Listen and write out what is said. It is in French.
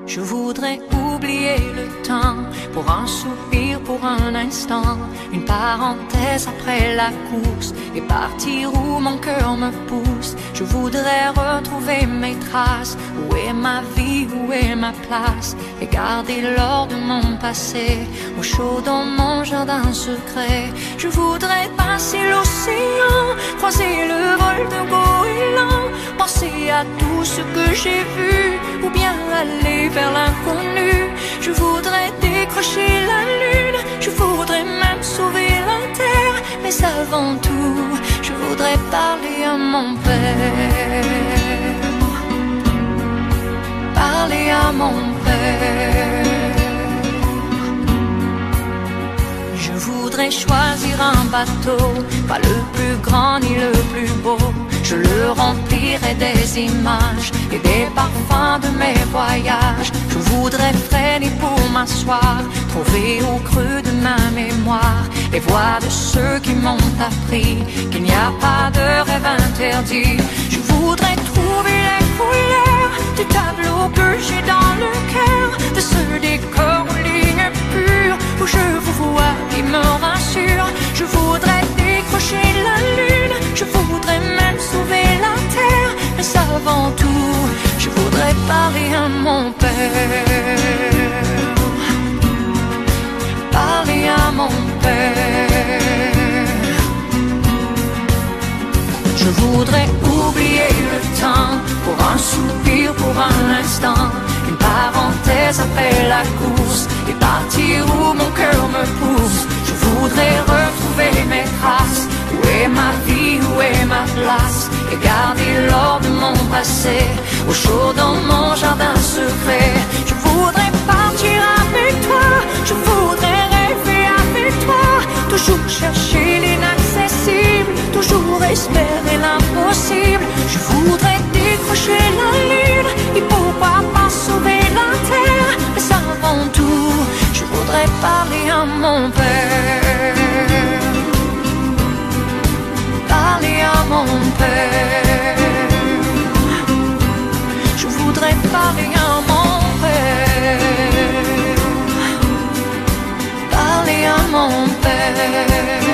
Je voudrais oublier le temps, pour un soupir, pour un instant, une parenthèse après la course, et partir où mon cœur me pousse. Je voudrais retrouver mes traces, où est ma vie, où est ma place, et garder l'or de mon passé, au chaud dans mon jardin secret. Je voudrais passer l'océan, croiser le vol de goéland, penser à tout ce que j'ai vu, ou bien aller vers l'inconnu. Je voudrais décrocher la lune, je voudrais même sauver la terre, mais avant tout, je voudrais parler à mon père. Parler à mon père. Je voudrais choisir un bateau, pas le plus grand ni le plus beau. Je le remplirai des images et des parfums de mes voyages. Je voudrais freiner pour m'asseoir, trouver au creux de ma mémoire les voix de ceux qui m'ont appris qu'il n'y a pas de rêve interdit. Je voudrais trouver les couleurs du tableau que j'ai dans le cœur, de ce décor aux lignes pures où je vous vois qui me rassure. Je voudrais décrocher la lune, je voudrais même sauver la terre, mais avant tout, je voudrais parler à mon père. Parler à mon père. Je voudrais oublier le temps, pour un soupir, pour un instant, une parenthèse après la course, et partir où mon cœur me pousse. Je voudrais retrouver mes traces, où est ma vie, où est ma place, et garder l'or de mon passé, au chaud dans mon jardin secret. Je voudrais partir avec toi, je voudrais rêver avec toi, toujours chercher l'inaccessible, toujours espérer l'impossible. Je voudrais décrocher la lune, et pourquoi pas sauver la terre, mais avant tout, je voudrais parler à mon père. Parler à mon père. Je voudrais parler à mon père. Parler à mon père.